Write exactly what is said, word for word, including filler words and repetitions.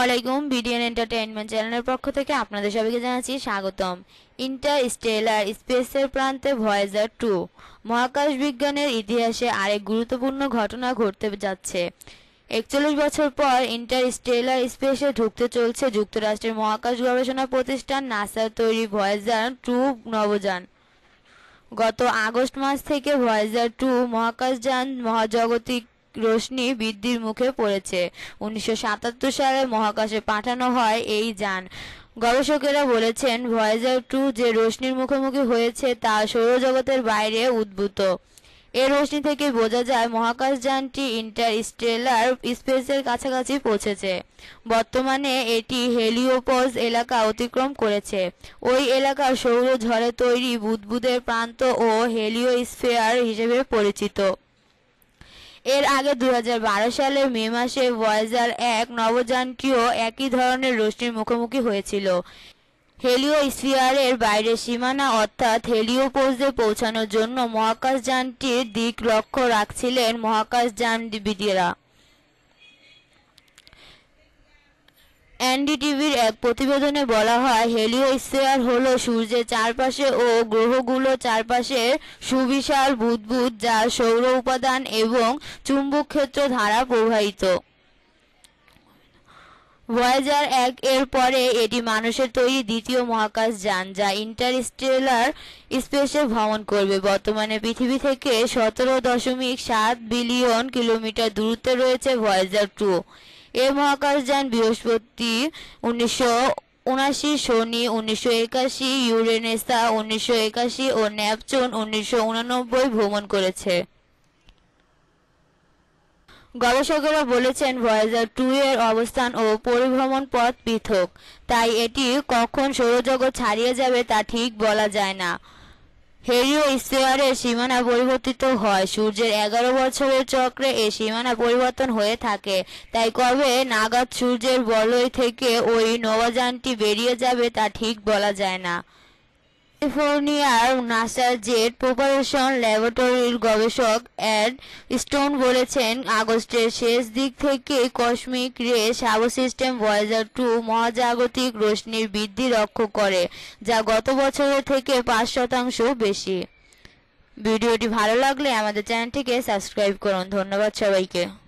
আসসালামুআলাইকুম BDN entertainment চ্যানেলের পক্ষ থেকে আপনাদের সবাইকে জানাচ্ছি স্বাগতম। ইন্টারস্টেলার স্পেসের প্রান্তে ভয়েজার টু মহাকাশ বিজ্ঞানের ইতিহাসে আরেক গুরুত্বপূর্ণ ঘটনা ঘটতে যাচ্ছে। একচল্লিশ বছর পর ইন্টারস্টেলার স্পেসে ঢুকতে চলছে যুক্তরাষ্ট্রের মহাকাশ গবেষণা প্রতিষ্ঠান নাসার তৈরি ভয়েজার টু নভোযান। গত আগস্ট মাস থেকে ভয়েজার টু মহাকাশযান মহাজাগতিক রশ্মি বৃদ্ধির মুখে পড়েছে। উনিশশো সাতাত্তর সালে মহাকাশে পাঠানো হয় এই যান। গবেষকেরা বলেছেন ভয়েজার টু যে রশ্মির মুখোমুখি হয়েছে তা সৌরজগতের বাইরে উদ্ভূত। এ রশ্মি থেকে বোঝা যায় মহাকাশযানটি ইন্টারস্টেলার স্পেসের কাছাকাছি পৌঁছেছে। বর্তমানে এটি হেলিওপজ এলাকা অতিক্রম করেছে। ওই এলাকা সৌরঝড়ে তৈরি বুদবুদের প্রান্ত ও হেলিওস্ফিয়ার হিসেবে পরিচিত। এর আগে দুই হাজার বারো সালের মে মাসে ভয়েজার এক নভোযানটিও একই ধরনের রশ্মির মুখোমুখি হয়েছিল। হেলিওস্ফিয়ারের বাইরের সীমানা অর্থাৎ হেলিওপোজে পৌঁছানোর জন্য মহাকাশযানটির দিক লক্ষ্য রাখছিলেন মহাকাশযানবিদেরা। এনডিটিভির এক প্রতিবেদনে বলা হয়, হেলিওস্ফিয়ার হল সূর্যের চারপাশে ও গ্রহগুলোর চারপাশে সুবিশাল বুদবুদ যা সৌর উপাদান এবং চুম্বক ক্ষেত্র দ্বারা প্রবাহিত। ভয়েজার এক এর পরে এটি মানুষের তৈরি দ্বিতীয় মহাকাশযান যা ইন্টারস্টেলার স্পেসে ভ্রমণ করবে। বর্তমানে পৃথিবী থেকে সতেরো দশমিক সাত বিলিয়ন কিলোমিটার দূরত্বে রয়েছে ভয়েজার টু। এ মহাকাশযান বৃহস্পতি উনিশশো উনাশি, শনি উনিশশো একাশি, ইউরেনাস উনিশশো একাশি ও নেপচুন উনিশশো উনানব্বই ভ্রমণ করেছে। গবেষকেরা বলেছেন ভয়েজার টু এর অবস্থান ও পরিভ্রমণ পথ পৃথক, তাই এটি কখন সৌরজগৎ ছাড়িয়ে যাবে তা ঠিক বলা যায় না। হেলিওস্ফিয়ারের সীমানা পরিবর্তিত হয়। সূর্যের এগারো বছরের চক্রে এ সীমানা পরিবর্তন হয়ে থাকে, তাই কবে নাগাদ সূর্যের বলয় থেকে ওই নভোযানটি বেরিয়ে যাবে তা ঠিক বলা যায় না। ক্যালিফোর্নিয়ার নাসার জেট প্রপালশন ল্যাবরেটরির গবেষক এড স্টোন বলেছেন, আগস্টের শেষ দিক থেকে কসমিক রে সাবসিস্টেম ভয়েজার টু মহাজাগতিক রশ্মির বৃদ্ধি লক্ষ্য করে, যা গত বছরের থেকে পাঁচ শতাংশ বেশি। ভিডিওটি ভালো লাগলে আমাদের চ্যানেলটিকে সাবস্ক্রাইব করুন। ধন্যবাদ সবাইকে।